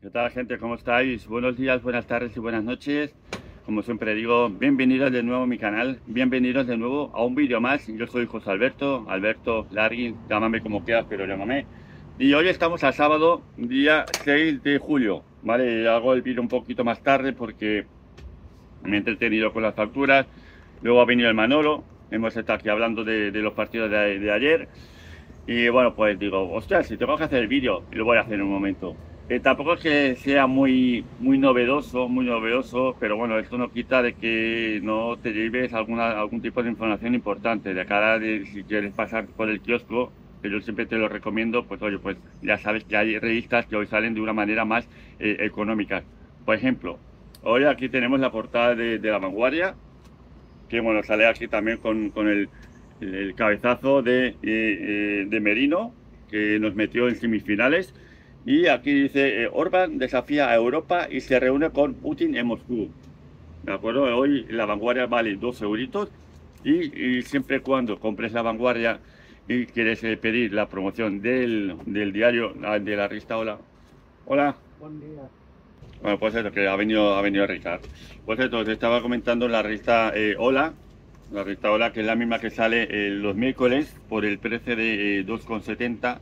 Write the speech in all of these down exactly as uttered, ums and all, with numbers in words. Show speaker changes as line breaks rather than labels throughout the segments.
¿Qué tal, gente? ¿Cómo estáis? Buenos días, buenas tardes y buenas noches. Como siempre digo, bienvenidos de nuevo a mi canal, bienvenidos de nuevo a un vídeo más. Yo soy José Alberto, Alberto Largui, llámame como quieras, pero llámame. Y hoy estamos a sábado, día seis de julio, ¿vale? Hago el vídeo un poquito más tarde porque me he entretenido con las facturas. Luego ha venido el Manolo, hemos estado aquí hablando de, de los partidos de, de ayer. Y bueno, pues digo, ostras, si tengo que hacer el vídeo, lo voy a hacer en un momento. Eh, tampoco es que sea muy, muy novedoso, muy novedoso, pero bueno, esto no quita de que no te lleves alguna, algún tipo de información importante de cara de si quieres pasar por el kiosco, que yo siempre te lo recomiendo, pues oye, pues ya sabes que hay revistas que hoy salen de una manera más eh, económica. Por ejemplo, hoy aquí tenemos la portada de, de La Vanguardia, que bueno, sale aquí también con, con el, el cabezazo de, eh, eh, de Merino, que nos metió en semifinales. Y aquí dice, eh, Orbán desafía a Europa y se reúne con Putin en Moscú. ¿De acuerdo? Hoy La Vanguardia vale dos euritos y, y siempre cuando compres La Vanguardia y quieres eh, pedir la promoción del, del diario, de la revista Hola. Hola.
Buen día.
Bueno, pues eso, que ha venido, ha venido Ricard. Pues esto, te estaba comentando la revista eh, Hola, la revista Hola, que es la misma que sale eh, los miércoles por el precio de eh, dos con setenta.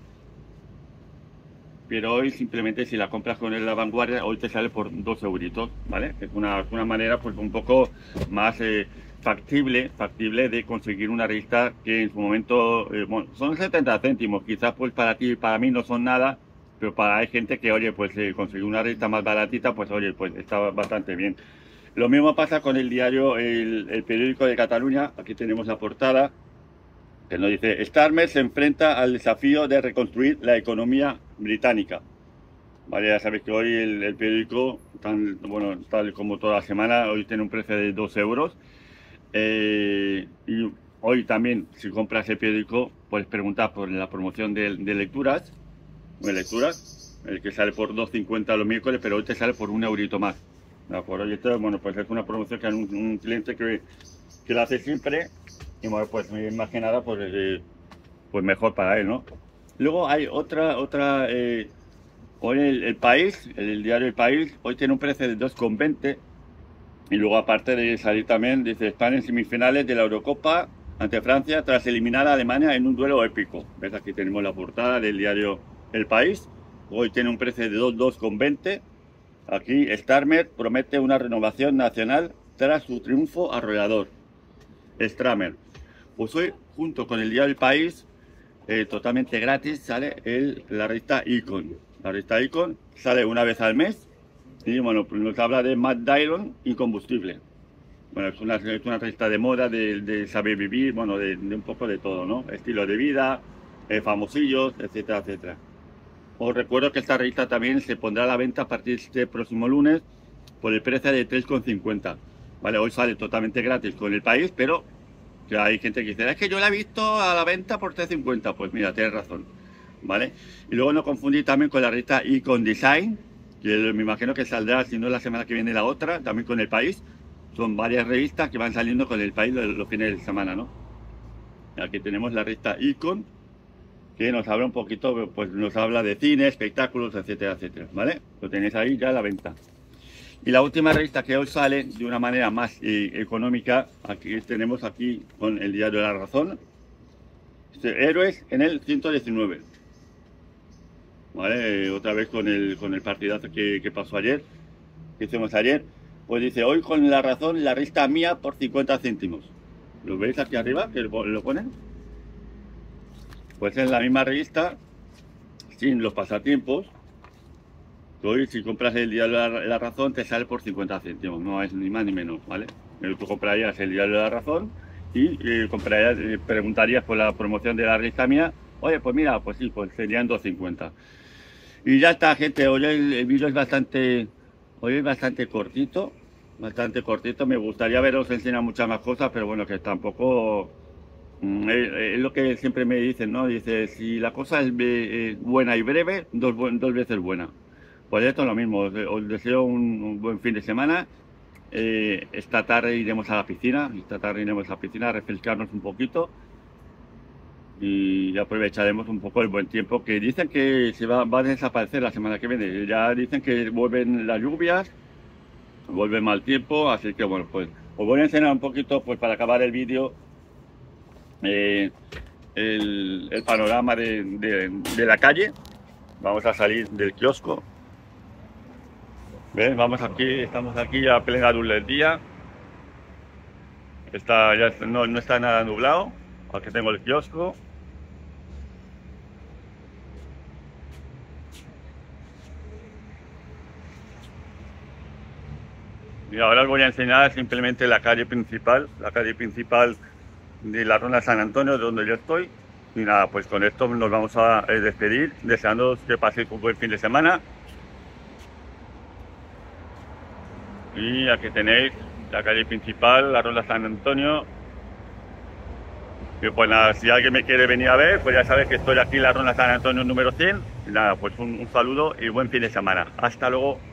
Pero hoy simplemente si la compras con la Vanguardia, hoy te sale por dos euritos, ¿vale? Es una, una manera pues un poco más eh, factible, factible de conseguir una revista que en su momento, eh, bueno, son setenta céntimos, quizás pues para ti y para mí no son nada, pero para hay gente que, oye, pues eh, conseguir una revista más baratita, pues oye, pues está bastante bien. Lo mismo pasa con el diario, el, el periódico de Cataluña, aquí tenemos la portada, que nos dice, Starmer se enfrenta al desafío de reconstruir la economía británica. Vale, ya sabéis que hoy el, el periódico, tan, bueno, tal como toda la semana, hoy tiene un precio de dos euros. Eh, y hoy también, si compras el periódico, puedes preguntar por la promoción de, de lecturas, de lecturas, el que sale por dos cincuenta los miércoles, pero hoy te sale por un eurito más. ¿De acuerdo? Y esto, bueno, pues es una promoción que hay un, un cliente que, que lo hace siempre. Y bueno, pues más que nada, pues, eh, pues mejor para él, ¿no? Luego hay otra, otra, eh, hoy el, el País, el, el diario El País, hoy tiene un precio de dos con veinte. Y luego aparte de salir también, dice, están en semifinales de la Eurocopa ante Francia tras eliminar a Alemania en un duelo épico. ¿Ves? Aquí tenemos la portada del diario El País. Hoy tiene un precio de dos con veinte. Aquí Starmer promete una renovación nacional tras su triunfo arrollador. Stramer. Pues hoy, junto con el diario El País, eh, totalmente gratis, sale el, la revista Icon. La revista Icon sale una vez al mes y bueno, pues nos habla de Matt Dillon y combustible. Bueno, es una, es una revista de moda, de, de saber vivir, bueno, de, de un poco de todo, ¿no? Estilo de vida, eh, famosillos, etcétera, etcétera. Os recuerdo que esta revista también se pondrá a la venta a partir de este próximo lunes por el precio de tres con cincuenta. Vale, hoy sale totalmente gratis con El País, pero que hay gente que dice, es que yo la he visto a la venta por tres cincuenta. Pues mira, tienes razón, ¿vale? Y luego no confundir también con la revista Icon Design, que me imagino que saldrá, si no la semana que viene la otra, también con El País. Son varias revistas que van saliendo con El País los, los fines de semana, ¿no? Aquí tenemos la revista Icon, que nos habla un poquito, pues nos habla de cine, espectáculos, etcétera, etcétera, ¿vale? Lo tenéis ahí ya a la venta. Y la última revista que hoy sale de una manera más eh, económica, aquí tenemos aquí con el diario La Razón, este, Héroes en el ciento diecinueve. ¿Vale? Otra vez con el, con el partidazo que, que pasó ayer, que hicimos ayer. Pues dice, hoy con La Razón, la revista mía por cincuenta céntimos. ¿Lo veis aquí arriba? Que lo, lo ponen. Pues es la misma revista, sin los pasatiempos. Hoy si compras el diario La, la Razón te sale por cincuenta céntimos, no es ni más ni menos, ¿vale? Tú comprarías el diario La Razón y eh, comprarías, eh, preguntarías por la promoción de la revista mía. Oye, pues mira, pues sí, pues serían dos cincuenta. Y ya está, gente, hoy el, el vídeo es bastante, hoy es bastante cortito, bastante cortito. Me gustaría veros enseñar muchas más cosas, pero bueno, que tampoco... mm, Es, es lo que siempre me dicen, ¿no? Dice, si la cosa es, eh, buena y breve, dos, dos veces buena. Pues esto es lo mismo, os, os deseo un, un buen fin de semana. Eh, esta tarde iremos a la piscina, esta tarde iremos a la piscina a refrescarnos un poquito. y aprovecharemos un poco el buen tiempo, que dicen que se va, va a desaparecer la semana que viene. Ya dicen que vuelven las lluvias, vuelve mal tiempo, así que bueno, pues os voy a enseñar un poquito, pues para acabar el vídeo, eh, el, el panorama de, de, de la calle. Vamos a salir del kiosco. ¿Ven? Vamos aquí, estamos aquí a plena luz del día. Está, ya no, no está nada nublado. Aquí tengo el kiosco. Y ahora os voy a enseñar simplemente la calle principal, la calle principal de la Ronda San Antonio, de donde yo estoy. Y nada, pues con esto nos vamos a despedir, deseando que paséis un buen fin de semana. Y aquí tenéis la calle principal, la Ronda San Antonio. Y pues nada, si alguien me quiere venir a ver, pues ya sabes que estoy aquí en la Ronda San Antonio número cien. Y nada, pues un, un saludo y buen fin de semana. Hasta luego.